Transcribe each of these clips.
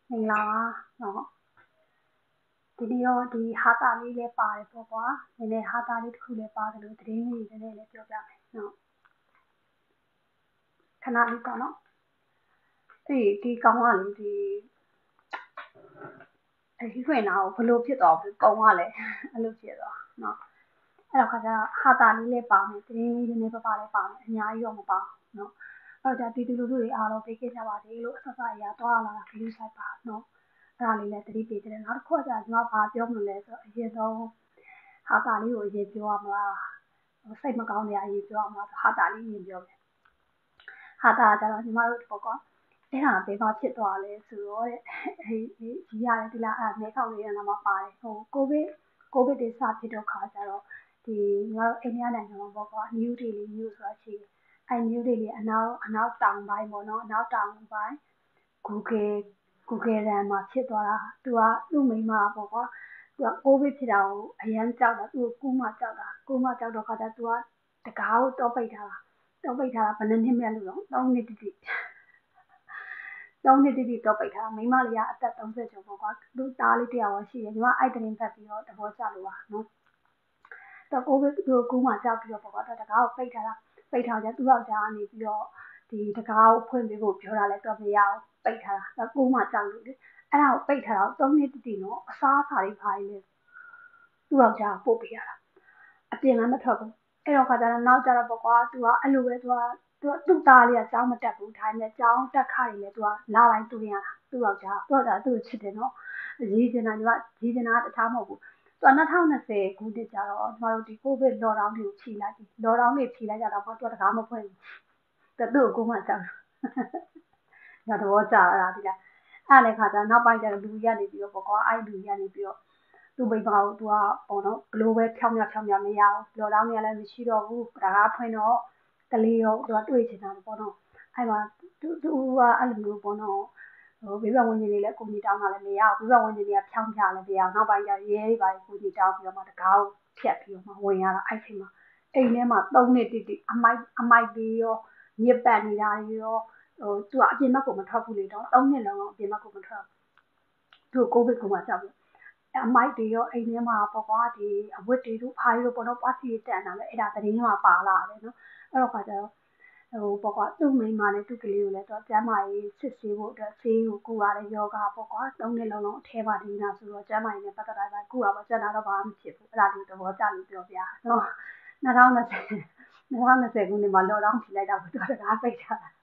မင်္ဂလာပါနော်ဒီနေ့တော့ဒီဟာတာလေးလည်းပါတယ်ပေါ့ကွာနည်းနည်းဟာတာလေးတစ်ခုလည်းပါတယ်လို့သတင်းလေးနည်းနည်းလည်းပြောပြမယ်နော်ခဏလေးပေါ့နော်ဒီကောင်ကလေဒီခွင့်နာကိုဘလို့ဖြစ်သွားဘူးကောင်ကလည်းအဲ့လိုဖြစ်သွားနော်အဲ့တော့ခါကျဟာတာလေးလည်းပါမယ်သတင်းလေးနည်းနည်းပါလည်းပါမယ်အများကြီးတော့မပါနော်အဲ့တော့ပြည်သူလူထုတွေအားလုံးပေးခဲ့ကြပါစေလို့အစစအရာသွားလာတာဂရုစိုက်ပါနော်အဲ့ဒါလေးလည်းသတိပေးတယ်နောက်တစ်ခုကကျကျွန်တော်ဘာပြောမလို့လဲဆိုတော့အရင်ဆုံးဟာတာလေးကိုအရင်ပြောရမလားစိတ်မကောင်းတဲ့အရင်ပြောရမလားဟာတာလေးရင်ပြောမယ်ဟာတာကျတော့ညီမတို့ပေါ့ကွာအဲ့ဒါဘယ်မှာဖြစ်သွားလဲဆိုတော့ကြီးရတယ်ဒီလားအဲ့မဲခေါင်လေးကမှပါတယ်ကိုဗစ်တွေစဖြစ်တော့ခါကျတော့ဒီညီမတို့အိန္ဒိယနိုင်ငံမှာပေါ့ကွာ New Delhi News ဆိုတာရှိတယ်အဲ့ New Delhi အနောက်တောင်ပိုင်းပေါ့နော်အနောက်တောင်ပိုင်း Google ရန်မှာဖြစ်သွားတာသူကသူ့မိမပေါ့ကွာသူကကိုဗစ်ဖြစ်တာကိုအရန်ကြောက်တာသူ့ကိုကူးမှကြောက်တော့ခါကျသူကတကားကိုတော့ပိတ်ထားတာဘယ်နှစ်နှစ်မဲ့လို့တော့3နှစ်တိတိတော့ပိတ်ထားတာမိမလေးကအသက်30ကျော်ပေါ့ကွာသူ့သားလေးတယောက်ရှိတယ်ညီမအဲ့တင်းဖက်ပြီးတော့သဘောကျလို့ပါနော်တော့ကိုဗစ်သူကူးမှကြောက်ပြီးတော့ပေါ့ကွာတကားကိုပိတ်ထားကြသူ့ယောက်ျားကနေပြီးတော့ဒီတကားကိုဖွင့်ပေးဖို့ပြောတာလဲတော့မရအောင်ပိတ်ထားတာကူးမှကြောက်လို့လေအဲ့ဒါကိုပိတ်ထားတော့3နှစ်တိနော်အစားအစာတွေဘာတွေလဲသူ့ယောက်ျားပို့ပေးရတာအပြင်လည်းမထွက်ဘူးအဲ့တော့ခါကျတော့နောက်ကျတော့ပေါ့ကွာသူကအဲ့လိုပဲသူ့သားလေးကကျောင်းမတက်ဘူးဒါပေမဲ့ကျောင်းတက်ခါတွေလည်းသူကလာတိုင်းတူရတာသူ့ယောက်ျားသူ့ကိုချစ်တယ်နော်ရေးချင်တာညီမရေးချင်တာတခြားမဟုတ်ဘူးသူက2020ခုနှစ်ကျတော့ကျမတို့ဒီကိုဗစ်လော့ဒေါင်းတွေကိုဖြေလိုက်ပြီလော့ဒေါင်းတွေဖြေလိုက်ကြတော့သူကတကားမဖွင့်ဘူးသူ့ကိုမှကြောက်တာသဘောကျတာဒီလားအဲ့တဲ့ခါကျနောက်ပိုင်းကျတော့လူကြီးကနေပြီးတော့ပေါ့ကွာအဲ့လူကြီးကနေပြီးတော့သူ့မိဘကိုသူကပေါ့နော်ဘလို့ပဲဖြောင်းမရမရအောင်လော်ဒေါင်းတွေကလည်းမရှိတော့ဘူးတကားဖွင့်တော့ကလေးရောသူကတွေ့ချင်တာပေါ့နော်အဲ့မှာသူကအဲ့လိုမျိုးပေါ့နော်မိဘဝင်ကြီးတွေလည်းကိုကြီးတောင်းတာလည်းမရဘူးမိဘဝင်ကြီးတွေကဖြောင်းပြလည်းမရအောင်နောက်ပိုင်းကျရဲတွေပါကိုကြီးတောင်းပြီးတော့မှတကားကိုဖြတ်ပြီးတော့မှဝင်ရတာအဲ့ချိန်မှာအိမ်ထဲမှာ3နှစ်တိအမိုက်ပြီးရောညစ်ပတ်နေတာတွေရောသူကအပြင်ဘက်ကိုမထွက်ဘူးလေတော့3နှစ်လုံးအပြင်ဘက်ကိုမထွက်ဘူးသူကိုဗစ်ကိုမှကြောက်ပြီးအမိုက်တွေရောအိမ်ထဲမှာပေါ့ကွာဒီအဝတ်တွေတို့ဘာတွေတို့ပေါ့နော်ပွားစီတန်တာလဲအဲ့ဒါသတင်းမှာပါလာတယ်နော်အဲ့တော့ခါကျတော့ပေါ့ကွာသူ့မိန်းမနဲ့သူ့ကလေးကိုလည်းတော့ကျမ်းမာရေးစစ်ဆေးဖို့အတွက်ဆေးကိုကူရတယ်ယောဂပေါ့ကွာ3နှစ်လုံးအထဲမှာဒီနာဆိုတော့ကျမ်းမာရေးနဲ့ပတ်သက်တာပဲကူရပါကျန်တာတော့ဘာမှမဖြစ်ဘူးအဲ့ဒါလေးသဘောကျလို့ပြောပြနော်2020ခုနှစ်မှာလော်ဒေါင်းဖြေလိုက်တာကိုသူကတကားပိတ်ထားတာ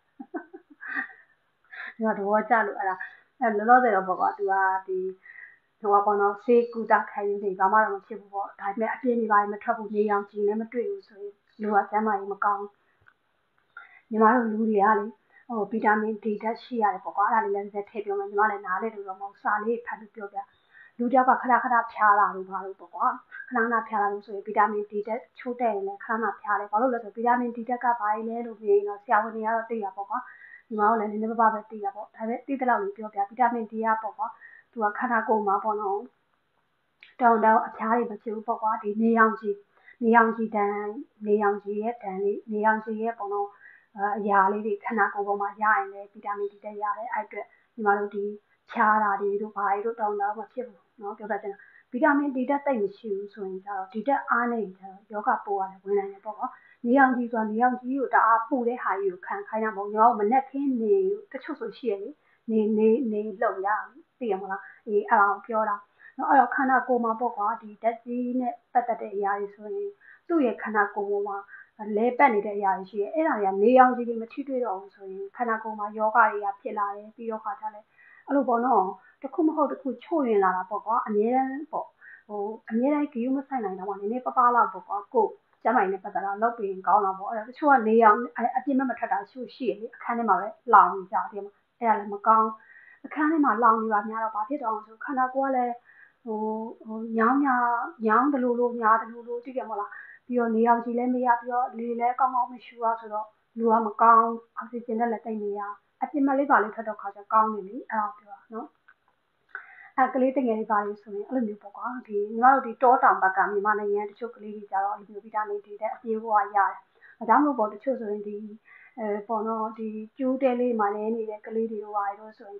သူကသဘောကျလို့အဲ့လောလောဆယ်တော့ပေါ့ကွာသူကဒီဟိုပေါ့နော်ဆေးကူတာခံရနေဘာမှတော့မဖြစ်ဘူးပေါ့ဒါပေမဲ့အပြင်းနေပိုင်းမထွက်ဘူးနေအောင်ကြည့်လည်းမတွေ့ဘူးဆိုရင်လူကကျန်းမာရေးမကောင်းညီမတို့လူတွေကလေဗီတာမင် D ဓာတ်ရှိရတယ်ပေါ့ကွာအဲ့ဒါလေးလည်းထည့်ပြောမယ်ညီမလည်းနားလေလို့တော့မဟုတ်စာလေးဖတ်ပြီးပြောပြလူတယောက်ကခဏဖျားလာလို့ဘာလို့ပေါ့ကွာခဏဖျားလာလို့ဆိုရင်ဗီတာမင် D ဓာတ်ချိုးတဲ့ရင်လည်းခဏဖျားတယ်ဘာလို့လဲဆိုဗီတာမင် D ဓာတ်ကဘာလဲလို့ပြောရင်တော့ဆရာဝန်တွေကတော့သိရပေါ့ကွာညီမတို့လည်းနည်းနည်းပါးပါးပဲသိရပေါ့ဒါပေမဲ့သိတဲ့လောက်လေးပြောပြဗီတာမင် D ကပေါ့ကွာသူကခန္ဓာကိုယ်မှာပေါ့နော်တောင်အဖျားတွေမဖြစ်ဘူးပေါ့ကွာဒီနေရောင်ခြည်ရဲ့တန်နေရောင်ခြည်ရဲ့ပေါ့နော်အရာလေးတွေခန္ဓာကိုယ်ပေါ်မှာရရင်လည်းဗီတာမင် D တက်ရတယ်အဲ့အတွက်ညီမတို့ဒီဖြားတာတွေတို့ဘာတွေတို့တောင်မဖြစ်ဘူးเนาะပြောပြချင်တာဗီတာမင် D တက်သိပ်မရှိဘူးဆိုရင်ကျတော့ဒီတက်အားနေကြတော့ယောဂပိုးရတယ်ဝင်နိုင်တယ်ပေါ့ကွာနေရောင်ခြည်ဆိုတာနေရောင်ခြည်ကိုတအားပူတဲ့ဟာကြီးကိုခံခိုင်းတာမဟုတ်ညီမတို့မနဲ့ခင်းနေတချို့ဆိုရှိရလေနေလုံရသိရမလားအေးအဲ့ဒါကိုပြောတာနော်အဲ့တော့ခန္ဓာကိုယ်မှာပေါ့ကွာဒီဓာတ်ကြီးနဲ့ပတ်သက်တဲ့အရာတွေဆိုရင်သူ့ရဲ့ခန္ဓာကိုယ်ပေါ်မှာလဲပတ်နေတဲ့အရာတွေရှိတယ်အဲ့ဒါတွေကနေရောင်ခြည်တွေမထိတွေ့တော့ဘူးဆိုရင်ခန္ဓာကိုယ်မှာယောဂတွေကဖြစ်လာတယ်ပြီးတော့ခါကြလဲအဲ့လိုပေါ့နော်တစ်ခုမဟုတ်တစ်ခုချို့ရင်လာတာပေါ့ကွာအများတန်းပေါ့အများတန်းဂရုမစိုက်နိုင်တော့မှနည်းနည်းပါးလောက်ပေါ့ကွာကိုကျမ်းမာရေးနဲ့ပတ်သက်တာလောက်ပြီးရင်ကောင်းတာပေါ့အဲ့တော့တချို့ကနေရောင်အပြင်းမထွက်တာရှိရလေအခန်းထဲမှာပဲလောင်နေကြတယ်မှာအဲ့ဒါလည်းမကောင်းအခန်းထဲမှာလောင်နေပါများတော့ဘာဖြစ်တော့ဆိုခန္ဓာကိုယ်ကလည်းညောင်းတယ်လို့ညားတယ်လို့သိတယ်မလားပြီးတော့နေရောင်ခြည်လည်းမရပြီးတော့လေလည်းကောင်းမရှူရဆိုတော့လူကမကောင်းအောက်ဆီဂျင်နဲ့လည်းတိတ်မရအပြင်မလေးပါလေးထွက်တော့ခါကျကောင်းနေလေအဲ့ဒါပြောတာနော်ကလေးတငယ်တွေပါလို့ဆိုရင်အဲ့လိုမျိုးပေါ့ကွာဒီညီမတို့ဒီတောတောင်ဘက်ကမြန်မာနိုင်ငံတချို့ကလေးတွေကြတော့အဲ့လိုမျိုးဗီတာမင် D တဲ့အပြေးဘွားရတယ်။ဒါကြောင့်မို့ပေါ့တချို့ဆိုရင်ဒီပေါ့နော်ဒီကျူးတဲလေးမှာလည်းနေတဲ့ကလေးတွေပါလို့ဆိုရင်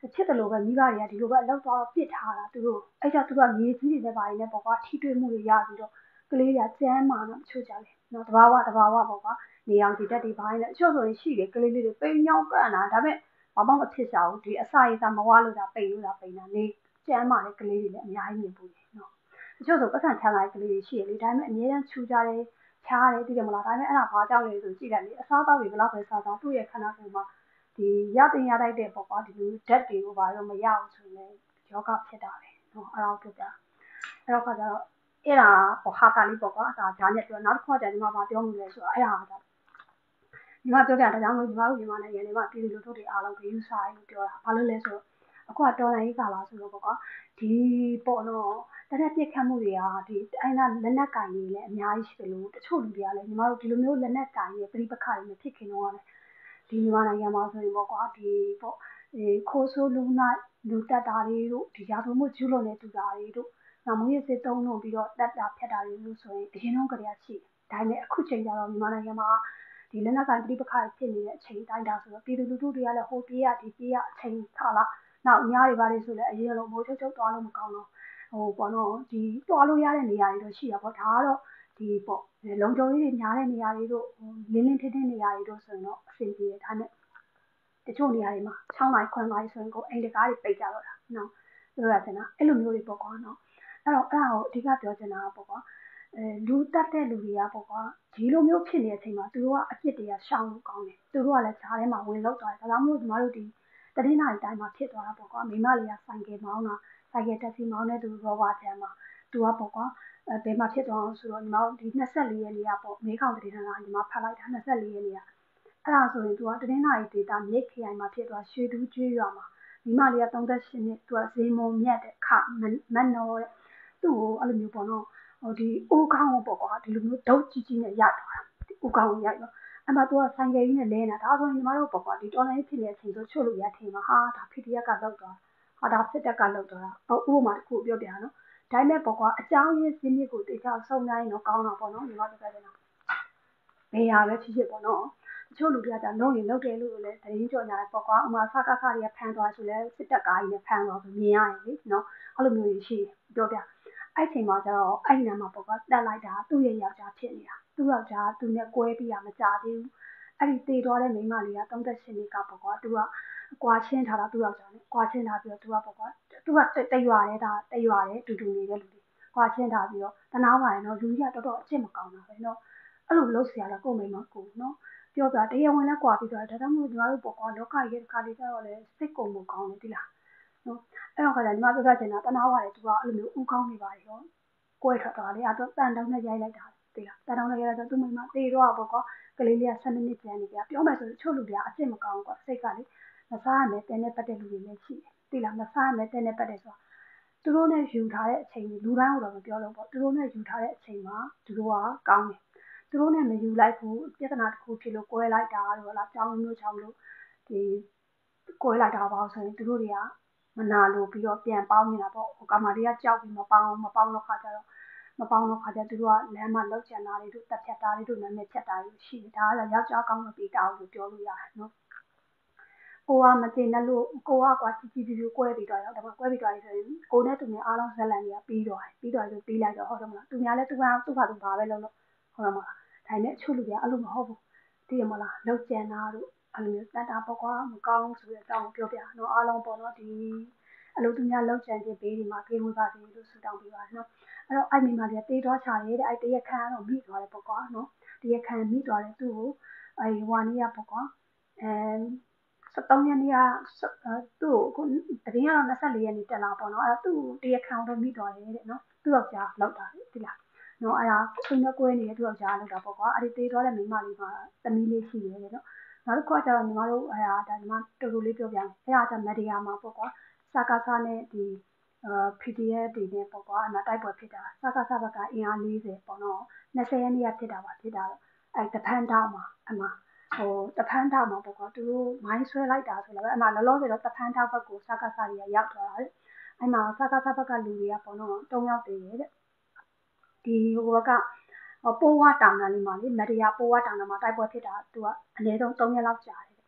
ချစ်တယ်လို့ပဲမိဘတွေကဒီလိုပဲအလောက်သွားပစ်ထားတာသူတို့အဲ့ကြောင့်သူကမြေကြီးတွေနဲ့ပါနေပေါ့ကွာထိတွေ့မှုတွေရပြီးတော့ကလေးတွေကကျမ်းမာတော့ချို့ကြတယ်နော်တဘာဝပေါ့ကွာနေအောင်ဒီတက်တွေပိုင်းနဲ့အချို့ဆိုရင်ရှိတယ်ကလေးလေးတွေပိန်ညောင်းကန်တာဒါပေမဲ့ဘာမှမဖြစ်ကြဘူးဒီအစာရည်သာမဝလို့တာပိန်တာနေကျမ်းမာတဲ့ကလေးတွေလည်းအများကြီးမြင်ဘူးနော်တချို့ဆိုပတ်စံချမ်းလာတဲ့ကလေးတွေရှိရလေဒါပေမဲ့အများအားချူကြတယ်ချားတယ်သိတယ်မလားဒါပေမဲ့အဲ့ဒါဘာကြောင့်လဲဆိုကြည့်လိုက်လေအစားအသောက်တွေဘယ်လောက်ပဲစားစားသူ့ရဲ့ခန္ဓာကိုယ်မှာဒီရတင်ရတိုက်တဲ့ပေါ့ကွာဒီလိုဓာတ်တွေကိုဘာလို့မရအောင်ဆိုရင်ယောဂဖြစ်တာပဲနော်အဲ့တော့ပြောပြအဲ့တော့ခါကျတော့အဲ့ဒါဟာတာလေးပေါ့ကွာဒါဂျာနဲ့ပြောနောက်တစ်ခါကျညီမဘာပြောမလဲဆိုတော့အဲ့ဒါကညီမပြောပြတာကြောင့်ညီမတို့ညီမနိုင်ငံတွေမှာပြည်သူလူထုတွေအားလုံးဂရုစိုက်လို့ပြောတာဘာလို့လဲဆိုတော့အခုကတော်လိုင်းကာလာဆိုတော့ပေါ့ကွာဒီပေါ့နော်တရက်ပြစ်ခတ်မှုတွေကဒီအဲ့ဒါလက်နက်ကင်တွေလည်းအများကြီးရှိတယ်လို့တချို့လူတွေကလည်းညီမတို့ဒီလိုမျိုးလက်နက်ကင်တွေပြိပခါတွေမဖြစ်ခင်တော့လည်းဒီမြန်မာနိုင်ငံမှာဆိုရင်ပေါ့ကွာဒီပေါ့ခိုးဆိုးလူနိုင်လူတက်တာတွေတို့ဒီရာဇဝမှုကျူးလွန်နေတူတာတွေတို့နောက်မွေးစစ်တုံးလို့ပြီးတော့တက်တာဖြတ်တာတွေလို့ဆိုရင်အရင်တော့ကြရရှိဒါပေမဲ့အခုချိန်ကျတော့မြန်မာနိုင်ငံမှာဒီလက်နက်ကင်ပြိပခါဖြစ်နေတဲ့အချိန်တိုင်းတာဆိုတော့ပြည်သူလူထုတွေကလည်းဟိုပြေးရဒီပြေးရအချိန်ခါလာနောက်ညတွေပါလေဆိုလည်းအရင်လိုမိုးချုပ်ချုပ်သွားလို့မကောင်းတော့ဟိုပေါ့နော်ဒီသွားလို့ရတဲ့နေရာတွေတော့ရှိတာပေါ့ဒါကတော့ဒီပေါ့လုံခြုံရေးတွေများတဲ့နေရာတွေတို့လင်းလင်းထင်းထင်းနေရာတွေတို့ဆိုရင်တော့အဆင်ပြေတယ်ဒါနဲ့တချို့နေရာတွေမှာ6နိုင်9နိုင်ဆိုရင်ကိုအိမ်တကားတွေပိတ်ကြတော့တာနော်ပြောရချင်တာအဲ့လိုမျိုးတွေပေါ့ကွာနော်အဲ့တော့အဲ့ဒါကိုအဓိကပြောချင်တာပေါ့ကွာလူတက်တဲ့လူတွေကပေါ့ကွာဒီလိုမျိုးဖြစ်နေတဲ့အချိန်မှာသူတို့ကအပြစ်တွေကရှောင်လို့ကောင်းတယ်သူတို့ကလည်းဈာထဲမှာဝင်လောက်သွားတယ်ဒါကြောင့်မို့ညီမတို့ဒီတတိနာရီတိုင်းမှာဖြစ်သွားတာပေါ့ကွာမိမလေးကဆိုင်ကယ်မောင်းတာဆိုင်ကယ်တက်စီမောင်းတဲ့သူရောဘာချမ်းမှာသူကပေါ့ကွာဘယ်မှာဖြစ်သွားအောင်ဆိုတော့ညီမတို့ဒီ24ရက်နေ့ကပေါ့မဲခေါင်တတိနာညီမဖတ်လိုက်တာ24ရက်နေ့ကအဲ့ဒါဆိုရင်သူကတတင်းနာရီဒေတာမြိတ်ခရိုင်မှာဖြစ်သွားရွှေတူးကျွေးရွာမှာမိမလေးက38နှစ်သူကဇေမုံမြတ်တဲ့ခမတ်နော်တဲ့သူ့ကိုအဲ့လိုမျိုးပေါ့နော်ဟိုဒီအိုးကောင်းပေါ့ကွာဒီလိုမျိုးဒုတ်ကြီးနဲ့ရိုက်သွားတာဒီအိုးကောင်းကိုရိုက်တော့အဲ့မှာသူကဆိုင်ကယ်ကြီးနဲ့လဲနေတာဒါဆိုရင်ညီမတို့ပေါ့ကွာဒီတော်လိုင်းဖြစ်နေတဲ့အချိန်ဆိုချို့လို့ရထင်မှာဟာဒါ PDF ကလောက်သွားဟာဒါစစ်တပ်ကလောက်သွားတာဥပမာတစ်ခုပြောပြနော်ဒါပေမဲ့ပေါ့ကွာအကြောင်းရင်းစင်းမြစ်ကိုတေချာစုံတိုင်းတော့ကောင်းတာပေါ့နော်ညီမတို့ပြောတယ်နော်ဘယ်ဟာပဲဖြစ်ပေါ့နော်တချို့လူတွေကကြာလုံးရင်လုံးတယ်လို့လည်းတရင်ကြော်ညာပေါ့ကွာဥမာစကားခါတွေကဖမ်းသွားဆိုလဲစစ်တပ်ကားကြီးနဲ့ဖမ်းသွားဆိုမြင်ရတယ်လေနော်အဲ့လိုမျိုးကြီးရှိပြောပြအဲ့ချိန်မှာကျတော့အဲ့ညမှာပေါ့ကွာတက်လိုက်တာသူ့ရဲ့ယောက်ျားဖြစ်နေတာသူ့ယောက်ျားသူနဲ့ကွဲပြီးတာမကြသေးဘူးအဲ့ဒီတေသွားတဲ့မိန်းမလေးက38နှစ်ကပေါ့ကွာသူကကွာချင်းထားတာသူ့ယောက်ျားနဲ့ကွာချင်းထားပြီးတော့သူကပေါ့ကွာသူကတရွာတဲ့ဒါတရွာတဲ့တူတူနေတဲ့လူတွေကွာချင်းထားပြီးတော့တနာပါရနော်လူကြီးကတော်တော်အကျင့်မကောင်းတာပဲနော်အဲ့လိုလုပ်เสียရတာကိုမိမကိုနော်ပြောပြတရားဝင်လက်ကွာပြီးတော့ဒါကြောင့်မို့ညီမတို့ပေါ့ကွာလောကကြီးရဲ့ခါလေးကျတော့လေစိတ်ကုန်မှုကောင်းတယ်ဒီလားနော်အဲ့တော့ခါကျညီမပြောပြချင်တာတနာပါတယ်သူကအဲ့လိုမျိုးဥကောင်းနေပါလေရောကိုယ်ထွက်သွားတယ်အဲ့တော့တန်တုံးနဲ့ရိုက်လိုက်တာဒီလားတန်တုံးနဲ့ရိုက်လိုက်တော့သူမိမတေတော့ပေါ့ကွာကလေးလေးက12နှစ်ကျန်နေပြပြောမယ်ဆိုချို့လူတွေကအစ်စ်မကောင်းကွာစိတ်ကလေမစားရမယ်တင်းနဲ့ပတ်တဲ့လူတွေလည်းရှိတယ်ဒီလားမစားရမယ်တင်းနဲ့ပတ်တယ်ဆိုတာသူတို့နဲ့ယူထားတဲ့အချိန်လူတိုင်းတော့မပြောလို့ပေါ့သူတို့နဲ့ယူထားတဲ့အချိန်မှာသူတို့ကကောင်းတယ်သူတို့နဲ့မယူလိုက်ဘူးပြဿနာတစ်ခုဖြစ်လို့ကွဲလိုက်တာတော့လားကြောင်းမျိုးကြောင်းလို့ဒီကွဲလိုက်တာပေါ့ဆိုရင်သူတို့တွေကမနာလို့ပြီးတော့ပြန်ပေါင်းနေတာပေါ့ဟိုကမာတွေကကြောက်ပြီးမပေါင်းတော့ခါကြတော့မပေါင်းတော့ခါကြသူတို့ကလမ်းမှာလောက်ကျန်တာတွေတို့တက်ဖြတ်တာတွေတို့နာမည်ဖြတ်တာတွေရှိတယ်ဒါကလည်းယောက်ျားကောင်းလို့ပြီးတောင်းလို့ပြောလို့ရတယ်နော်ကိုကမတင်နဲ့လို့ကိုကကွာကြီးပြူကွဲပြီးတော့ရောက်တော့ကွဲပြီးတော့ဆိုရင်ကိုနဲ့သူနဲ့အားလုံးဇက်လန်တွေကပြီးတော့ဆိုပြီးလိုက်တော့ဟုတ်တယ်မလားသူများလည်းသူကသူ့ဘာသူဘာပဲလုပ်လို့ဟုတ်တယ်မလားဒါနဲ့အချို့လူတွေကအဲ့လိုမဟုတ်ဘူးသိရမလားလောက်ကျန်တာတို့အဲ့လိုမျိုးတတ်တာပေါ့ကွာမကောင်းဆိုတဲ့အကြောင်းပြောပြနော်အားလုံးပေါ့နော်ဒီအလုပ်သူများလောက်ကျန်ခြင်းဘေးဒီမှာကေဝေပါစေလို့ဆုတောင်းပေးပါနော်အဲ့တော့အဲ့မိမလေးတေးတော့ချတယ်တဲ့အဲ့တရက်ခန့်တော့မိသွားတယ်ပေါ့ကွာနော်တရက်ခန့်မိသွားတယ်သူ့ကိုအဲ့ဝါနီးရပေါ့ကွာ73ရက်နေ့ကသူ့ကိုတရင်ကတော့24ရက်နေ့တက်လာပေါ့နော်အဲ့တော့သူ့တရားခံတော့မိသွားတယ်တဲ့နော်သူ့ယောက်ျားလောက်တာလေဒီလားနော်အဲ့ဒါသူနဲ့ကွဲနေတဲ့သူ့ယောက်ျားလောက်တာပေါ့ကွာအဲ့ဒီတေးသွားတဲ့မိန်းမလေးမှာသမီးလေးရှိတယ်တဲ့နော်နောက်တစ်ခါကျတော့ညီမတို့အဲ့ဒါညီမတူတူလေးပြောပြမယ်အဲ့ဒါကျမဒီယာမှာပေါ့ကွာစကားစားနဲ့ဒီ PDF တွေနဲ့ပေါ့ကွာအဲ့မှာတိုက်ပွဲဖြစ်တာစကားစားဘက်ကအင်အား40ပေါ့နော်20ရက်နေ့ကဖြစ်တာပါဖြစ်တာတော့အဲ့တဖန်တောက်မှာအမဟိုတဖန်းထောက်မှာပေါ့ကွာသူတို့မိုင်းဆွဲလိုက်တာဆိုတော့အဲ့မှာလောလောဆယ်တော့တဖန်းထောက်ဘက်ကိုစကားစားတွေကရောက်သွားတာလေအဲ့မှာစကားစားဘက်ကလူတွေကပေါ့နော်3ယောက်တည်းရဲ့တဲ့ဒီဟိုကပိုးဝတောင်တန်းလေးမှာလေမတရားပိုးဝတောင်တန်းမှာတိုက်ပွဲဖြစ်တာသူကအနည်းဆုံး3ရက်လောက်ကြာတယ်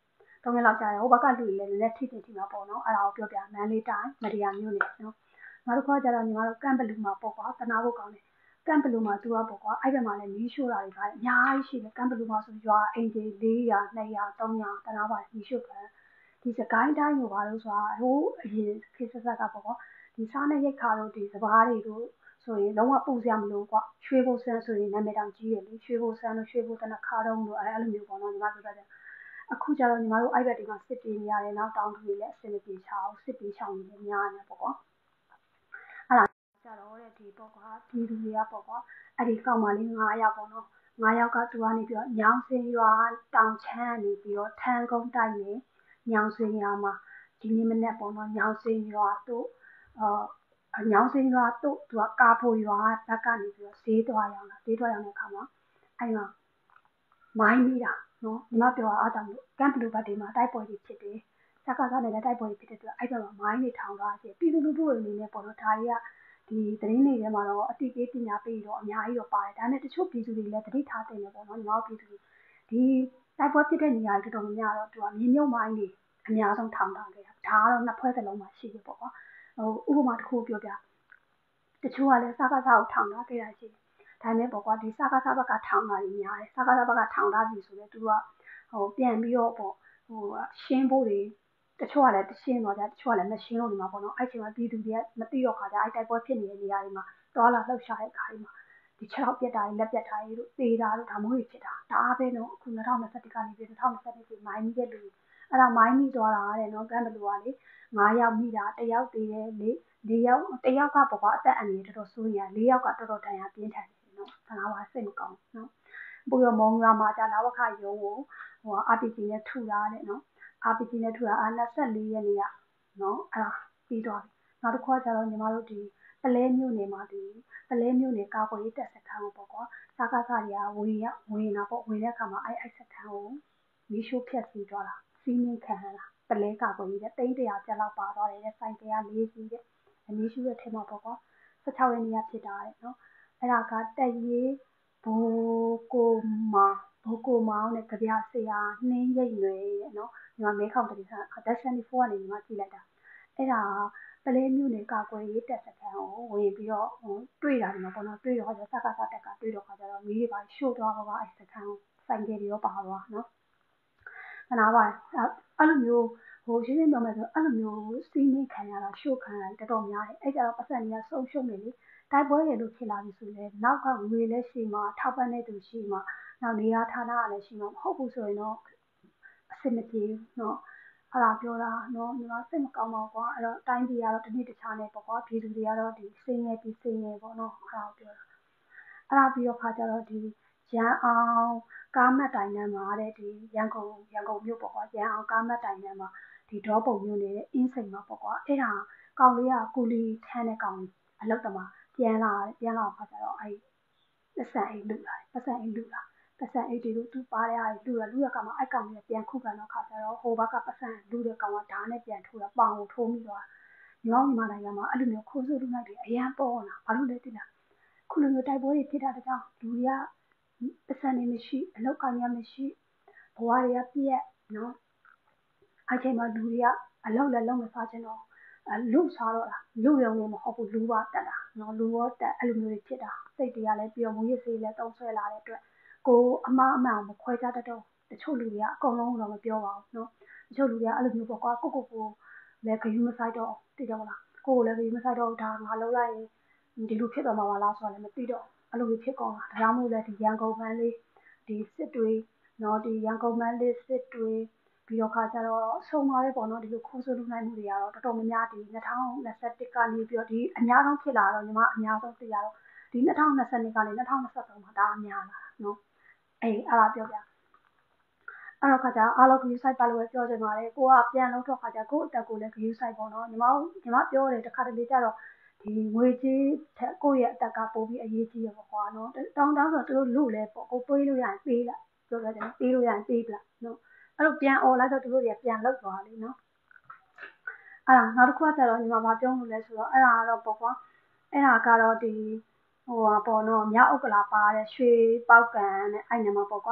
3 ရက်လောက်ကြာတယ်ဟိုဘက်ကလူတွေလည်းနည်းနည်းထိမှာပေါ့နော်အဲ့ဒါကိုပြောပြမန္တလေးတိုင်းမတရားမျိုးနဲ့နော်နောက်တစ်ခါကျတော့ညီမတို့ကမ်ဘလူမှာပေါ့ကွာတနာဖို့ကောင်းတယ်ကမ်ဘလူမှာသူကပေါ့ကွာအဲ့ဘက်မှာလည်းမီးရှို့တာတွေပါအများကြီးရှိတယ်ကမ်ဘလူမှာဆိုရွာအိမ်ကြီး400 200 300တနာပါမီးရှို့ခံဒီစကိုင်းတိုင်းကိုဘာလို့ဆိုတာဟိုအရင်ခေတ်ဆက်ဆက်ကပေါ့ကွာဒီစားနဲ့ရိတ်ခါတို့ဒီစပားတွေတို့ဆိုရင်လုံးဝပူစရာမလိုကွာရွှေဘိုဆန်းဆိုရင်နာမည်တောင်ကြီးတယ်လေရွှေဘိုဆန်းတို့ရွှေဘိုတနခါတုံးတို့အဲ့လိုမျိုးပေါ့နော်ညီမတို့ပြောကြအခုကျတော့ညီမတို့အဲ့ဘက်ဒီမှာစစ်ပြေးနေရတယ်နောက်တောင်သူတွေလည်းအဆင်မပြေချအောင်စစ်ပြေးချောင်းတွေလည်းများနေပေါ့ကွာအဲ့ဒါကျတော့တဲ့ဒီပေါ့ကွာပြည်သူတွေကပေါ့ကွာအဲ့ဒီကောင်မလေး9ယောက်ပေါ့နော်9ယောက်ကသူကနေပြီးတော့ညောင်စင်ရွာတောင်ချမ်းနေပြီးတော့ထန်းကုန်းတိုက်နေညောင်စင်ရွာမှာဒီနေ့မနေ့ပေါ့နော်ညောင်စင်ရွာတို့ညောင်စင်ရွာတို့သူကကာဖိုရွာဘက်ကနေပြီးတော့ဈေးသွားရောက်လာဈေးသွားရောက်တဲ့အခါမှာအဲ့မှာမိုင်းမိတာနော်ညီမပြောအားကြောင့်ကမ်ဘလူဘတ်တွေမှာတိုက်ပွဲတွေဖြစ်တယ်စကားစားနဲ့လည်းတိုက်ပွဲတွေဖြစ်တဲ့အတွက်အဲ့ဘက်မှာမိုင်းတွေထောင်ထားတယ်ပြည်သူလူထုတွေအနေနဲ့ပေါ့နော်ဒါတွေကဒီသတင်းတွေထဲမှာတော့အတိအကျပညာပေးတော့အများကြီးတော့ပါတယ်ဒါနဲ့တချို့ပြည်သူတွေလည်းသတိထားတင်တယ်ပေါ့နော်ညီမတို့ပြည်သူတွေဒီတိုက်ပွဲဖြစ်တဲ့နေရာတွေတော်တော်များများတော့သူကမြေမြုပ်မိုင်းတွေအများဆုံးထောင်ထားခဲ့တာဒါကတော့နှစ်ဖွဲ့စလုံးမှာရှိတယ်ပေါ့ကွာဥပမာတစ်ခုပြောပြတချို့ကလည်းစကားစားကိုထောင်ထားခဲ့တာရှိတယ်ဒါနဲ့ပေါ့ကွာဒီစကားစားဘက်ကထောင်တာတွေများတယ်စကားစားဘက်ကထောင်ထားပြီဆိုတော့သူကပြန်ပြီးတော့ပေါ့ရှင်းဖို့တွေတချို့ကလည်းရှင်းတော့ကြတချို့ကလည်းမရှင်းလို့နေမှာပေါ့နော်အဲ့ချိန်မှာပြည်သူတွေကမသိတော့ခါကြအဲ့တိုက်ပွဲဖြစ်နေတဲ့နေရာတွေမှာတွာလာလှုပ်ရှားတဲ့ခါတွေမှာဒီ6ပြက်တာတွေလက်ပြက်တာတွေတို့သေတာတို့ဒါမျိုးတွေဖြစ်တာဒါအားပဲနော်အခု2021ကနေပြီး2022ပြည်မိုင်းမိတဲ့လူအဲ့ဒါမိုင်းမိသွားတာတဲ့နော်ကမ်ဘလူကလေ9ယောက်မိတာ1ယောက်သေတယ်4ယောက်1ယောက်ကပေါ့ကွာအသက်အန္တရာယ်တော်တော်ဆိုးနေတာ4ယောက်ကတော်တော်ဒဏ်ရာပြင်းထန်တယ်နော်ခဏပါစိတ်မကောင်းနော်ပို့ရမုံရွာမှာကြာလာဝခရုံးကိုRPG နဲ့ထုတာတဲ့နော် RPG နဲ့ထုတာ24ရက်နေ့ကနော်အဲ့ဒါပြီးသွားပြီနောက်တစ်ခါကျတော့ညီမတို့ဒီပလဲမြို့နယ်မှာဒီပလဲမြို့နယ်ကာကွယ်ရေးတပ်စခန်းကိုပေါ့ကွာစကားစားတွေကဝင်တာပေါ့ဝင်တဲ့အခါမှာအဲ့စခန်းကိုမီးရှို့ဖျက်ဆီးသွားတာစီးနင်းခံရတာပလဲကာကွယ်ရေးတဲ့300ကျပ်လောက်ပါသွားတယ်တဲ့စိုင်းတရား4စီးတဲ့အမီးရှို့တဲ့ထဲမှာပေါ့ကွာ16ရက်နေ့ကဖြစ်တာတဲ့နော်အဲ့ဒါကတက်ရေးဘိုးကိုမောင်နဲ့ကြပြဆရာနှင်းရိတ်ရွယ်တဲ့နော်ညီမမဲခေါင်တတိဆန်-24ကနေညီမကြည့်လိုက်တာအဲ့ဒါပလဲမြို့နယ်ကာကွယ်ရေးတပ်စခန်းကိုဝင်ပြီးတော့တွေ့တာဒီမှာပေါ့နော်တွေ့တော့စကားစားတက်ကတွေ့တော့ခါကျတော့မီးတွေပါရှို့သွားပါအဲ့စခန်းကိုစိုင်းကယ်တွေရောပါသွားနော်ခဏပါအဲ့လိုမျိုးရှင်းရှင်းပြောမယ်ဆိုအဲ့လိုမျိုးစီးနင်းခံရတာရှို့ခံရတာတော်တော်များတယ်အဲ့ကြတော့ပတ်စံတွေကဆုံးရှုံးနေလေတိုက်ပွဲတွေလို့ဖြစ်လာပြီဆိုရင်နောက်ကငွေလည်းရှိမှာထောက်ပံ့တဲ့သူရှိမှာနောက်နေရာဌာနကလည်းရှိမှာမဟုတ်ဘူးဆိုရင်တော့အဆင်မပြေဘူးနော်အဲ့ဒါပြောတာနော်ညီမစိတ်မကောင်းပါဘူးကွာအဲ့တော့တိုင်းပြည်ကတော့တစ်နေ့တစ်ခြားနဲ့ပေါ့ကွာပြည်သူတွေကတော့ဒီစင်ငယ်ပြီးစင်ငယ်ပေါ့နော်အဲ့ဒါကိုပြောတာအဲ့ဒါပြီးတော့ခါကျတော့ဒီရန်အောင်ကားမှတ်တိုင်ထဲမှာတဲ့ဒီရန်ကုန်မြို့ပေါ့ကွာရန်အောင်ကားမှတ်တိုင်ထဲမှာဒီဒေါပုံမြို့နေတဲ့အင်းစိန်မှာပေါ့ကွာအဲ့ဒါကောင်လေးကကူလီထမ်းတဲ့ကောင်အလောက်တမပြန်လာခါကျတော့အဲ့ပတ်စံအိတ်လူလာပတ်စံအိတ်တွေလို့သူပါတဲ့အားလူရကမှအဲ့ကောင်လေးပြန်ခုခံတော့ခါကျတော့ဟိုဘက်ကပတ်စံလူတဲ့ကောင်ကဓာတ်နဲ့ပြန်ထိုးတာပေါင်ကိုထိုးမိသွားညီမနိုင်ငံမှာအဲ့လိုမျိုးခိုးဆိုးလူလိုက်တွေအရန်ပေါ်လာဘာလို့လဲသိလားခုလိုမျိုးတိုက်ပွဲတွေဖြစ်တာတကြောင်လူတွေကပတ်စံတွေမရှိအလောက်ကောင်ရမရှိဘဝတွေကပြည့်နော်အဲ့ချိန်မှာလူတွေကအလောက်လည်းလုံးမစားချင်တော့လူစားတော့တာလူရုံနဲ့မဟုတ်ဘူးလူပါတက်တာနော်လူရောတက်အဲ့လိုမျိုးတွေဖြစ်တာစိတ်တွေကလည်းပြီးတော့မူရစ်စေးလည်းတုံးဆွဲလာတဲ့အတွက်ကိုအမအမှန်ကိုမခွဲခြားတတ်တော့တချို့လူတွေကအကုန်လုံးတော့မပြောပါဘူးနော်တချို့လူတွေကအဲ့လိုမျိုးပေါ့ကွာကိုလည်းဂယုမဆိုင်တော့သိကြမလားကိုလည်းဂယုမဆိုင်တော့ဒါငါလုံးလိုက်ရင်ဒီလိုဖြစ်သွားမှာပါလားဆိုတာလည်းမသိတော့အဲ့လိုမျိုးဖြစ်ကုန်တာဒါကြောင့်မို့လဲဒီရန်ကုန်မန်းလေးဒီစစ်တွေနော်ဒီရန်ကုန်မန်းလေးစစ်တွေပြီးတော့ခါကျတော့ဆုံးသွားပဲပေါ့နော်ဒီလိုခိုးဆိုးလူနိုင်မှုတွေကတော့တော်တော်များများဒီ2021ကနေပြီးတော့ဒီအများဆုံးဖြစ်လာတော့ညီမအများဆုံးသိရတော့ဒီ2022ကနေ2023မှာဒါအများလာနော်အဲ့ဒါပြောပြအဲ့တော့ခါကျအားလုံး view site ပါလို့ပဲပြောချင်ပါတယ်ကိုကပြန်လုံးတော့ခါကျကိုအတက်ကိုလည်း view site ပေါ့နော်ညီမပြောတယ်တခါတလေကျတော့ဒီငွေကြေးထက်ကိုရဲ့အတက်ကပိုပြီးအရေးကြီးရပေါ့ကွာနော်တောင်းဆိုသူတို့လူလဲပေါ့ကိုပေးလို့ရရင်ပေးလိုက်ပြောကြတယ်ပေးလို့ရရင်ပေးပလိုက်နော်အဲ့လိုပြန်អော်လိုက်တော့သူတို့တွေကပြန်လောက်သွားလေနော်အဲ့ဒါနောက်တစ်ခုကကျတော့ညီမဘာပြောလို့လဲဆိုတော့အဲ့ဒါကတော့ပေါ့ကွာအဲ့ဒါကတော့ဒီပေါ့နော်မြောက်ဥက္ကလာပါတဲ့ရွှေပောက်ကန်နဲ့အဲ့နေမှာပေါ့ကွာ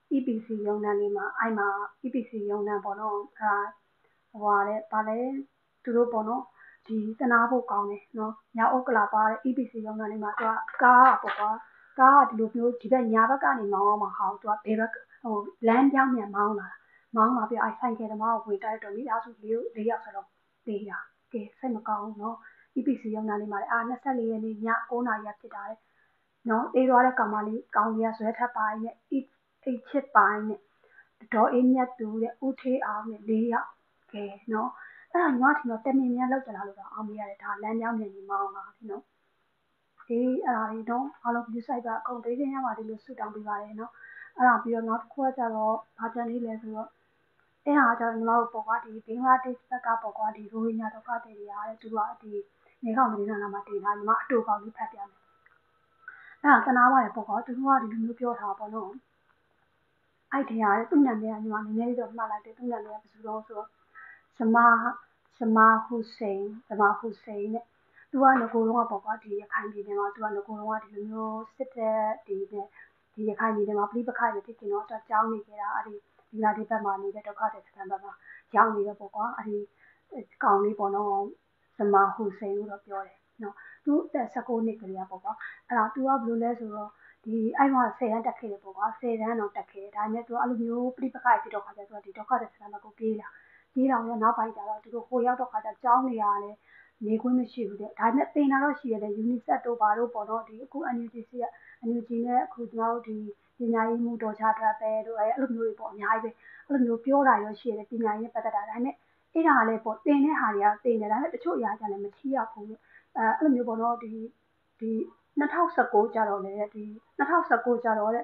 EPC ရုံးတန်းလေးမှာအဲ့မှာ EPC ရုံးတန်းပေါ့နော်ဟိုဗာလဲသူတို့ပေါ့နော်ဒီသနာဖို့ကောင်းတယ်နော်ညာဥက္ကလာပါတဲ့ EPC ရုံးတန်းလေးမှာသူကကားပေါ့ကွာကားကဒီလိုမျိုးဒီဘက်ညာဘက်ကနေမောင်းအောင်မဟောင်းသူကဘယ်ဘက်လမ်းပြောင်းမြန်မောင်းလာပြီးအဲ့ဆိုင်ကယ်သမားကိုဝင်တိုက်တော့မိသားစု၄ယောက်စလုံးတေးတာကဲစိတ်မကောင်းဘူးနော် EPC ရုံးတန်းလေးမှာ24ရက်နေ့ည9:00 နာရီဖြစ်တာတဲ့နော်တေးသွားတဲ့ကောင်လေးကဇွဲထပ်ပိုင်းနဲ့အိတ်ချစ်ပိုင်းနဲ့ဒေါ်အေးမြတ်သူတဲ့ဦးထေးအောင်နဲ့၄ယောက်ကဲနော်အဲ့ဒါညီမထင်တော့တမင်များလောက်ကြလားလို့တော့အောင်မရတယ်ဒါလမ်းကြောင်းမြန်ကြီးမောင်းလာတယ်နော်အေးအဲ့ဒါလေးတော့အားလုံးပြုဆိုင်ပါအကုန်သေးသေးရပါတယ်လို့ဆုတောင်းပေးပါတယ်နော်အဲ့ဒါပြီးတော့နောက်တစ်ခုကကျတော့ဘာကြံလေးလဲဆိုတော့အဲ့ဟာကျတော့ညီမတို့ပေါ့ကွာဒီဘင်္ဂလားဒေ့ရှ်ဘက်ကပေါ့ကွာဒီရိုဟင်ဂျာဒုက္ခသည်တွေအားတဲ့သူကဒီနေကောင်းမင်းနာမှာတင်တာညီမအတူကောက်လေးဖတ်ပြမယ်အဲ့ဒါသနာပါတယ်ပေါ့ကွာသူကဒီလိုမျိုးပြောထားပါတော့အဲ့ဒီဟာသူ့နာမည်ကညီမနည်းနည်းလေးတော့မှတ်လိုက်တယ်သူ့နာမည်ကဘယ်သူတော့ဆိုတော့ရှမာဟူစိန်နဲ့သူကငကိုတော့ပေါ့ကွာဒီရခိုင်ပြည်နယ်မှာသူကငကိုတော့ဒီလိုမျိုးစစ်တပ်ဒီနဲ့ဒီရခိုင်ပြည်နယ်မှာပြိပခါတွေဖြစ်နေတော့ကြောင်းနေကြတာအဲ့ဒီဒီလာဒီဘက်မှာနေတဲ့ဒုက္ခတွေစခန်းဘက်မှာရောက်နေတော့ပေါ့ကွာအဲ့ဒီကောင်လေးပေါ့နော်ရှမာဟူစိန်လို့တော့ပြောတယ်နော်သူ့အသက်19နှစ်ကလေးပေါ့ကွာအဲ့ဒါသူကဘယ်လိုလဲဆိုတော့ဒီအဲ့မှာ10တန်းတက်ခဲ့တယ်ပေါ့ကွာ10တန်းတော့တက်ခဲ့တယ်ဒါပေမဲ့သူကအဲ့လိုမျိုးပြိပခါဖြစ်တော့ခါကျတော့ဒီဒုက္ခတွေစခန်းဘက်ကိုပြေးလာရောနောက်ပိုင်းကျတော့သူတို့ဟိုရောက်တော့ခါကျကြောင်းနေရတယ်နေခွင့်မရှိဘူးတဲ့ဒါပေမဲ့တင်တာတော့ရှိရတယ် UNICEF တို့ဘာတို့ပေါ့နော်ဒီအခု NUG နဲ့အခုကျွန်တော်တို့ဒီပညာရေးမှုတော်ချအတွက်ပဲတို့အဲ့လိုမျိုးတွေပေါ့အများကြီးပဲအဲ့လိုမျိုးပြောတာရောရှိရတယ်ပညာရေးပတ်သက်တာဒါပေမဲ့အဲ့ဒါလည်းပေါ့တင်တဲ့ဟာတွေကတင်တယ်ဒါပေမဲ့တချို့အရာကျလည်းမချီရဘူးအဲ့လိုမျိုးပေါ့နော်ဒီ2019ကျတော့လေဒီ2019ကျတော့တဲ့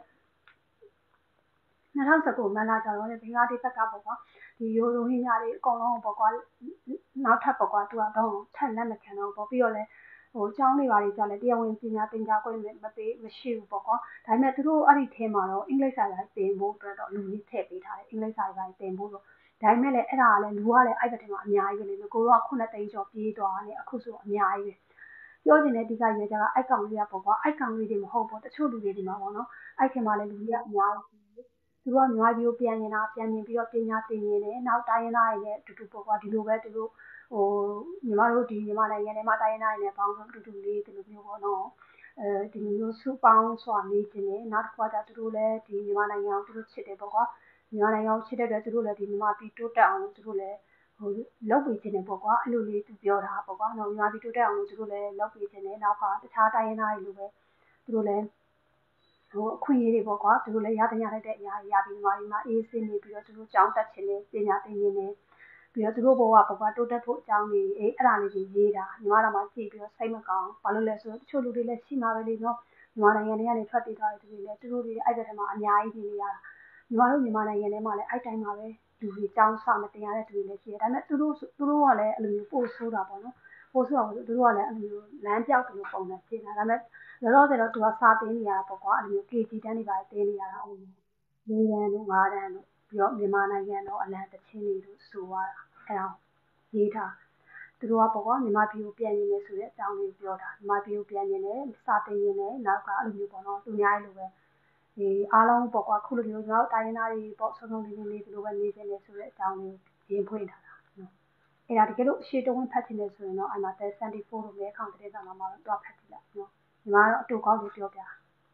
2019မန်လာကျတော့လေဘင်္ဂလားဒေ့ရှ်ဘက်ကပေါ့ကွာဒီရိုဟင်ဂျာတွေအကုန်လုံးပေါ့ကွာနောက်ထပ်ပေါ့ကွာသူကတော့ထပ်လက်မခံတော့ပေါ့ပြီးတော့လေကျောင်းတွေပါကြလဲတရားဝင်ပညာသင်ကြားခွင့်မရှိဘူးပေါ့ကွာဒါပေမဲ့သူတို့အဲ့ဒီထဲမှာတော့အင်္ဂလိပ်စာတွေသင်ဖို့အတွက်တော့လူကြီးထည့်ပေးထားတယ်အင်္ဂလိပ်စာတွေသင်ဖို့တော့ဒါပေမဲ့လည်းအဲ့ဒါကလည်းလူကလည်းအဲ့ဘက်ထဲမှာအများကြီးပဲလေကိုတော့9သိန်းကျော်ပြေးသွားတယ်အခုဆိုအများကြီးပဲပြောချင်တဲ့ဒီကရွေးကြတာအဲ့ကောင်လေးကပေါ့ကွာအဲ့ကောင်လေးတွေမဟုတ်ဘူးတချို့လူတွေဒီမှာပေါ့နော်အဲ့ခင်မှာလည်းလူကြီးကအများကြီးသူကမြန်မာပြည်ကိုပြန်နေတာပြန်မြင်ပြီးတော့ပညာသင်နေတယ်နောက်တိုင်းရင်းသားတွေနဲ့အတူတူပေါ့ကွာဒီလိုပဲသူတို့ညီမတို့ဒီမြန်မာနိုင်ငံထဲမှာတိုင်းရင်းသားတွေနဲ့ပေါင်းအတူတူလေးဒီလိုမျိုးပေါ့နော်ဒီလိုမျိုးစုပေါင်းစွာနေခြင်းနဲ့နောက်တစ်ခါကျသူတို့လည်းဒီမြန်မာနိုင်ငံကိုသူတို့ချစ်တယ်ပေါ့ကွာမြန်မာနိုင်ငံကိုချစ်တဲ့အတွက်သူတို့လည်းဒီမြန်မာပြည်တိုးတက်အောင်သူတို့လည်းလုပ်ပေးခြင်းနဲ့ပေါ့ကွာအဲ့လိုလေးသူပြောတာပေါ့ကွာနော်မြန်မာပြည်တိုးတက်အောင်သူတို့လည်းလုပ်ပေးခြင်းနဲ့နောက်ကတခြားတိုင်းရင်းသားတွေလိုပဲသူတို့လည်းအခွင့်အရေးတွေပေါ့ကွာသူတို့လည်းရတဲ့အရာရပြီးမြန်မာပြည်မှာအေးဆေးနေပြီးတော့သူတို့ကြောင်းတက်ခြင်းနဲ့ပညာသင်ခြင်းနဲ့ပြီးတော့သူတို့ဘဝပေါ့ကွာတိုးတက်ဖို့အကြောင်းတွေအဲ့ဒါလေးတွေရေးတာညီမတို့မှကြည့်ပြီးတော့စိတ်မကောင်းဘာလို့လဲဆိုတော့တချို့လူတွေလည်းရှိမှာပဲလေနော်မြန်မာနိုင်ငံထဲကနေထွက်ပြေးသွားတဲ့သူတွေလည်းသူတို့တွေအဲ့ဘက်ထဲမှာအများကြီးနေရတာညီမတို့မြန်မာနိုင်ငံထဲမှာလည်းအဲ့တိုင်းမှာပဲလူတွေကြောင်းစာမတင်ရတဲ့သူတွေလည်းရှိတယ်ဒါပေမဲ့သူတို့ကလည်းအဲ့လိုမျိုးပို့ဆိုးတာပေါ့နော်ပို့ဆိုးတော့သူတို့ကလည်းအဲ့လိုမျိုးလမ်းပြောက်တယ်လို့ပုံစံရှင်းတာဒါပေမဲ့လောလောဆယ်တော့သူကစာတင်နေရတာပေါ့ကွာအဲ့လိုမျိုး KG တန်းတွေပါတင်နေရတာအဲ့လိုမျိုး၄တန်းတို့5တန်းတို့ပြီးတော့မြန်မာနိုင်ငံတော့အလံတချင်းတွေတို့ဆိုရတာအဲ့ဒါရေးထားသူတို့ကပေါ့ကွာမြန်မာပြည်ကိုပြန်နေတယ်ဆိုတဲ့အကြောင်းလေးပြောတာမြန်မာပြည်ကိုပြန်နေတယ်စာတင်နေတယ်နောက်ကအဲ့လိုမျိုးပေါ့နော်သူများလိုပဲဒီအားလုံးပေါ့ကွာခုလိုမျိုးကျွန်တော်တိုင်းရင်းသားတွေပေါ့ဆုံးဆုံးလေးလေးဒီလိုပဲနေနေတယ်ဆိုတဲ့အကြောင်းလေးရေးဖွင့်ထားတာနော်အဲ့ဒါတကယ်လို့အရှိတဝင်းဖတ်ချင်တယ်ဆိုရင်တော့အဲ့မှာ74လို့လည်းခေါင်းတဲ့စာမှာတော့ဖတ်ကြည့်လိုက်နော်ဒီမှာတော့အတူကောင်းလို့ပြောပြ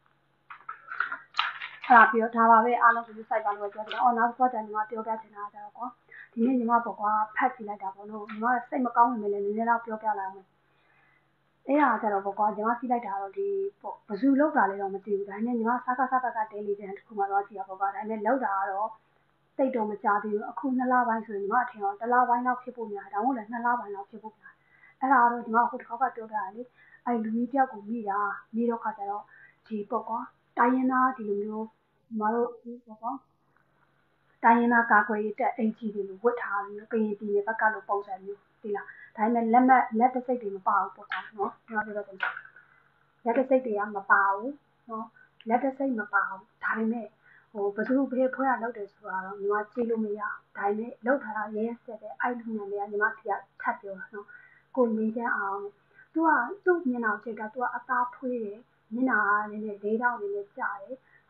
အဲ့ဒါပြီးတော့ဒါပါပဲအားလုံးကိုစိုက်ပါလို့ပြောတယ်နောက်တစ်ခါကျညီမပြောပြချင်တာကြတော့ကွာဒီနေ့ညီမပေါ့ကွာဖတ်ကြည့်လိုက်တာပေါ့နော်ညီမစိတ်မကောင်းနေလည်းနည်းနည်းတော့ပြောပြလိုက်အောင်အဲ့ဒါကြတော့ပေါ့ကွာညီမကြည့်လိုက်တာတော့ဒီပေါ့ဘဇူလောက်တာလည်းတော့မသိဘူးဒါပေမဲ့ညီမစားဘက်ကတဲလီတန်းတစ်ခုမှတော့ကြည့်ရပေါ့ကွာဒါပေမဲ့လောက်တာကတော့တိတ်တော့မကြသေးဘူးအခု2လပိုင်းဆိုရင်ညီမအထင်တော့1လပိုင်းလောက်ဖြစ်ဖို့များဒါမှမဟုတ်လည်း2လပိုင်းလောက်ဖြစ်ဖို့များအဲ့ဒါတော့ညီမအခုတစ်ခါကပြောပြရလေအဲ့လူကြီးတယောက်ကိုမိတော့ခါကျတော့ဒီပေါ့ကွာတိုင်းရင်းသားဒီလိုမျိုးညီမတို့ဒီပေါ့ကွာတိုင်းရင်းသားကာကွယ်ရေးတပ်အင်ဂျီတွေလိုဝတ်ထားပြီးကရင်ပြည်နယ်ဘက်ကလိုပုံစံမျိုးဒီလားဒါပေမဲ့လက်တစိတ်တွေမပါဘူးပေါ့ကွာနော်ညီမပြောတော့လက်တစိတ်တွေကမပါဘူးနော်လက်တစိတ်မပါဘူးဒါပေမဲ့ဘယ်သူဘယ်ဖွဲ့ကလောက်တယ်ဆိုတာတော့ညီမကြည့်လို့မရဒါပေမဲ့လောက်ထားတာရဲဆက်တဲ့အဲ့လူနာတွေကညီမထပ်ပြောတာနော်ကိုငင်းချမ်းအောင်သူ့မျက်နှာကိုချိန်တာသူကအသားဖွေးတယ်မျက်နှာကလည်းလေးတောင်လေးကြာတယ်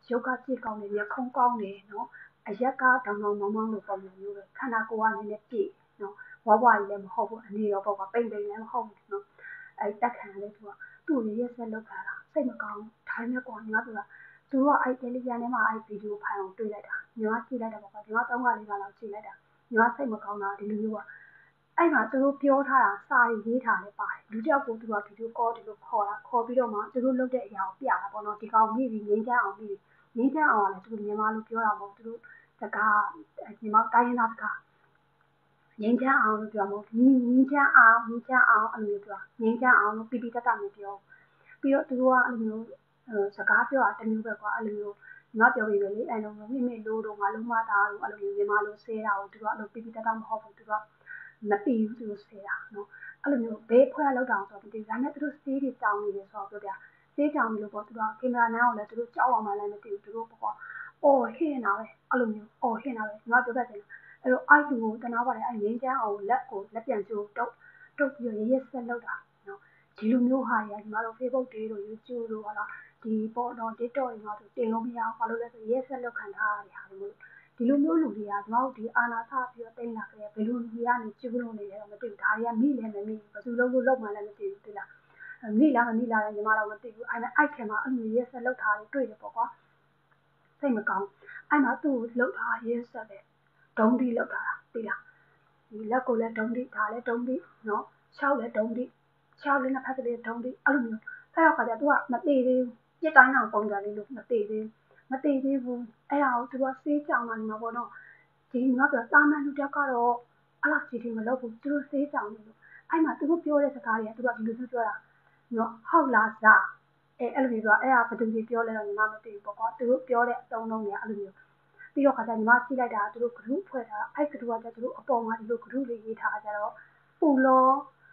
ရုပ်ကကြည့်ကောင်းတယ်မျက်ခုံးကောင်းတယ်နော်အရက်ကတောင်တောင်မောင်းမောင်းလို့ပုံစံမျိုးပဲခန္ဓာကိုယ်ကနည်းနည်းပြည့်နော်ဝါးဝါးကြီးလည်းမဟုတ်ဘူးအနေရောပေါ့ကပိန်ပိန်လည်းမဟုတ်ဘူးနော်တက်ခံလည်းသူ့ရဲ့ဆက်လောက်လာတာစိတ်မကောင်းဒါပေမဲ့ကွာညီမတို့ကသူကတယ်လီဂရမ်ထဲမှာဗီဒီယိုဖိုင်ကိုတွေ့လိုက်တာညီမကြည့်လိုက်တာပေါ့ကွာညီမ3 4 5လောက်ကြည့်လိုက်တာညီမစိတ်မကောင်းတာဒီလိုမျိုးကအဲ့မှာသူတို့ပြောထားတာစာရေးထားတယ်ပါတယ်လူတယောက်ကိုသူကဗီဒီယိုကောဒီလိုခေါ်တာခေါ်ပြီးတော့မှသူတို့လုပ်တဲ့အရာကိုပြတာပေါ့နော်ဒီကောင်မိပြီးငင်းချမ်းအောင်မိပြီးငင်းချမ်းအောင်ကလည်းသူတို့မြန်မာလိုပြောတာမဟုတ်သူတို့စကားညီမတိုင်းရင်းသားစကားငင်းချမ်းအောင်လို့ပြောမဟုတ်ငင်းချမ်းအောင်အဲ့လိုမျိုးပြောငင်းချမ်းအောင်လို့ပြပြတတ်တာမျိုးပြောပြီးတော့သူတို့ကအဲ့လိုမျိုးစကားပြောတာတမျိုးပဲကွာအဲ့လိုမျိုးညီမပြောပြီးပဲလေအဲ့လိုမျိုးမိလို့တော့ငါလုံးမသားတော့အဲ့လိုမျိုးမြန်မာလိုဆဲတာကိုသူကအဲ့လိုပြပြတတ်တာမဟုတ်ဘူးသူကမသိဘူးသူတို့ဆဲတာနော်အဲ့လိုမျိုးဘေးဖွဲလောက်တာဆိုတော့ဒီဒါနဲ့သူတို့စေးတွေတောင်းနေတယ်ဆိုတော့ပြောပြစေးတောင်းလို့ပေါ့သူကကင်မရာနားကိုလည်းသူတို့ကြောက်အောင်မှလည်းမသိဘူးသူတို့ပေါ့အော်ဟင်းနေတာပဲအဲ့လိုမျိုးအော်ဟင်းနေတာပဲညီမပြောပြတယ်အဲ့တော့အဲ့လူကိုတနာပါတယ်အဲ့ငင်းချမ်းအောင်လက်ပြန်ကျိုးတုတ်ပြီးရရဆက်လောက်တာနော်ဒီလိုမျိုးဟာရညီမတို့ Facebook တွေတို့ YouTube တို့ဟာလားဒီပေါ်တော့ TikTok တွေမှာဆိုတင်လို့မရဘူးဘာလို့လဲဆိုရဆက်လောက်ခံထားရတဲ့ဟာမျိုးဒီလိုမျိုးလူတွေကကျွန်တော်တို့ဒီအာနာသပြီးတော့တင်လာခဲ့ဘယ်လိုလူတွေကနေကျူးလို့နေလဲတော့မသိဘူးဒါတွေကမိလည်းမမိဘူးဘယ်သူလုံးလို့လောက်မှလည်းမသိဘူးသိလားမိလားမမိလားလည်းညီမတော့မသိဘူးအဲ့မဲ့အိုက်ခင်မှာအဲ့လိုရဆက်လောက်ထားတွေတွေ့တယ်ပေါ့ကွာစိတ်မကောင်းအဲ့မှာသူ့ကိုလောက်ထားရဆက်ပဲဒုံးတီလောက်ထားတာသိလားဒီလက်ကိုလည်းဒုံးတီဒါလည်းဒုံးတီနော်6လည်းဒုံးတီ6လည်းနှစ်ဖက်ကလေးဒုံးတီအဲ့လိုမျိုးအဲ့တော့ခါကျသူကမသေးသေးဘူးပြစ်တိုင်းအောင်ပုံစံလေးလို့မသေးသေးဘူးအဲ့ဒါကိုသူကစေးကြောင်လာနေမှာပေါ့နော်ဒီညီမပြောတာမန်လူတယောက်ကတော့အဲ့လောက်ကြီးထိမလုပ်ဘူးသူတို့စေးကြောင်နေလို့အဲ့မှာသူတို့ပြောတဲ့စကားတွေကသူကဒီလိုပြောတာနော်ဟုတ်လားဇာအဲ့လိုမျိုးပြောအဲ့ဒါဘယ်သူတွေပြောလဲတော့ညီမမသိဘူးပေါ့ကွာသူတို့ပြောတဲ့အတုံးလုံးတွေကအဲ့လိုမျိုးပြီးတော့ခါကျညီမကြည့်လိုက်တာသူတို့ group ဖွဲ့ထားအဲ့ group ကကျသူတို့အပေါ်မှာဒီလို group လေးရေးထားကြတော့ပူလော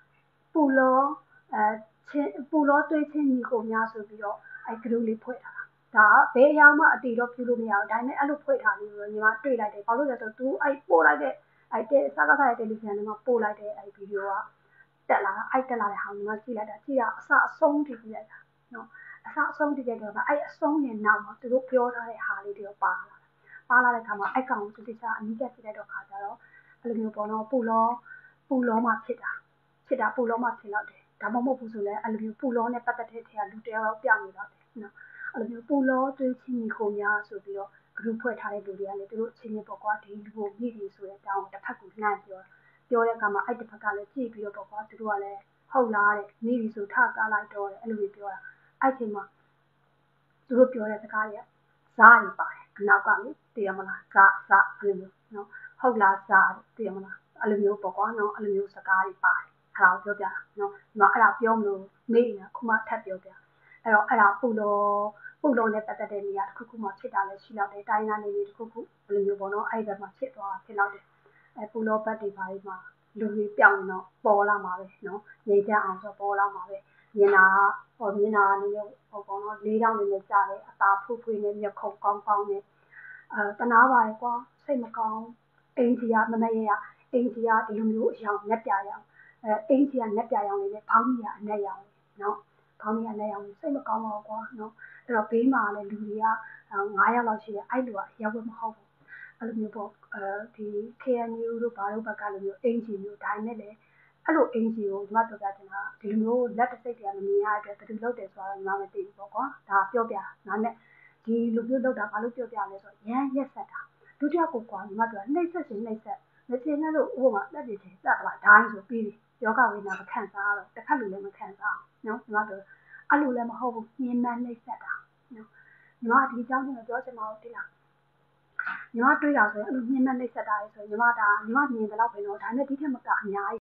တွေးချင်းညီကိုများဆိုပြီးတော့အဲ့ group လေးဖွဲ့ထားတာဒါဘယ်အရာမှအတီတော့ပြုလို့မရဘူးဒါပေမဲ့အဲ့လိုဖွဲ့ထားလို့ညီမတွေ့လိုက်တယ်ဘာလို့လဲဆိုတော့သူအဲ့ပို့လိုက်တဲ့အဲ့စကားတဲ့ television ထဲမှာပို့လိုက်တဲ့အဲ့ဗီဒီယိုကတက်လာတဲ့ဟာညီမကြည့်လိုက်တာကြည့်ရအစအဆုံးထိကြည့်လိုက်တာနော်အစအဆုံးထိကြည့်တော့အဲ့အဆုံးရဲ့နောက်မှာသူတို့ပြောထားတဲ့ဟာလေးတွေပါလာတဲ့ခါမှာအဲ့ကောင်ကိုသူတခြားအနီးကပ်ကြည့်လိုက်တော့ခါကြတော့အဲ့လိုမျိုးပေါ့နော်ပူလောမှဖြစ်တာပူလောမှဖြစ်တော့တယ်ဒါမှမဟုတ်ဘူးဆိုလဲအဲ့လိုမျိုးပူလောနဲ့ပတ်သက်တဲ့ထဲကလူတယောက်ပြောင်းနေတော့တယ်နော်အဲ့လိုမျိုးပူလောတွေးချင်းညီကိုများဆိုပြီးတော့ group ဖွဲ့ထားတဲ့လူတွေကလည်းသူတို့ချင်းချင်းပေါ့ကွာဒီလူကိုမိပြီဆိုတဲ့အကြောင်းတစ်ဖက်ကိုနှမ်းပြောတဲ့အခါမှာအဲ့တစ်ဖက်ကလည်းကြည့်ပြီးတော့ပေါ့ကွာသူတို့ကလည်းဟုတ်လားတဲ့မိပြီဆိုထကားလိုက်တော့တယ်အဲ့လိုမျိုးပြောတာအဲ့ချိန်မှာသူတို့ပြောတဲ့စကားတွေကဇာတွေပါတယ်အနောက်ကလေသိရမလားဇာအဲ့လိုမျိုးနော်ဟုတ်လားဇာသိရမလားအဲ့လိုမျိုးပေါ့ကွာနော်အဲ့လိုမျိုးစကားတွေပါတယ်အဲ့ဒါကိုပြောပြတာနော်ဒီမှာအဲ့ဒါပြောမလို့မေးနေတာခုမှထပ်ပြောပြအဲ့တော့အဲ့ဒါပူလုံးနဲ့ပတ်သက်တဲ့နေရာတစ်ခုမှဖြစ်တာလည်းရှိတော့တယ်တိုင်းသားနေနေတစ်ခုဘယ်လိုမျိုးပေါ့နော်အဲ့ဒီဘက်မှာဖြစ်သွားတာဖြစ်တော့တယ်ပူလောဘတ်တွေဘာတွေမှာလူတွေပြောင်းနေတော့ပေါ်လာမှာပဲနော်ငြိမ်ချမ်းအောင်ဆိုပေါ်လာမှာပဲမြင်တာနည်းနည်းဟိုပေါ့နော်လေးတောင်းနေနေကြတယ်အသာဖွေးနေမျက်ခုံကောင်းနေတနာပါတယ်ကွာစိတ်မကောင်းအင်ဂျီယာမမရရအင်ဂျီယာဒီလိုမျိုးအရောင်လက်ပြရအောင်အင်ဂျီယာလက်ပြရအောင်လေဘောင်းကြီးကအနက်ရအောင်နော်ဘောင်းကြီးအနက်ရအောင်စိတ်မကောင်းပါဘူးကွာနော်အဲ့တော့ဘေးမှာလည်းလူတွေက9ယောက်လောက်ရှိတယ်အဲ့လူကရောက်မဟုတ်ဘူးအဲ့လိုမျိုးပေါ့ဒီ KNU တို့ဘာလို့ဘက်ကလိုမျိုးအင်ဂျီမျိုးဒါနဲ့လေအဲ့လိုအင်ဂျီကိုညီမပြောပြချင်တာဒီလိုမျိုးလက်တစ်စိတ်တည်းမမြင်ရတဲ့အတွက်ဘယ်သူလုပ်တယ်ဆိုတာညီမမသိဘူးပေါ့ကွာဒါပြောပြဒါနဲ့ဒီလူမျိုးလုပ်တာဘာလို့ပြောပြလဲဆိုတော့ရမ်းရက်ဆက်တာဒုတိယကိုကွာညီမပြောနှိမ့်ဆက်မချင်တဲ့လို့ဥပမာတက်ပြီးချင်းတက်လာဒိုင်းဆိုပြီးယောဂဝိညာဉ်မခံစားတော့တစ်ခါလူလည်းမခံစားနော်ညီမပြောအဲ့လိုလည်းမဟုတ်ဘူးညင်မှန်းနှိမ့်ဆက်တာနော်ညီမဒီအကြောင်းကိုပြောချင်ပါဦးတိလားညီမတွေးတာဆိုရင်အဲ့လိုညင်မှန်းနှိမ့်ဆက်တာလေဆိုရင်ညီမမြင်တယ်လို့ပဲနော်ဒါနဲ့ဒီထက်မကအများ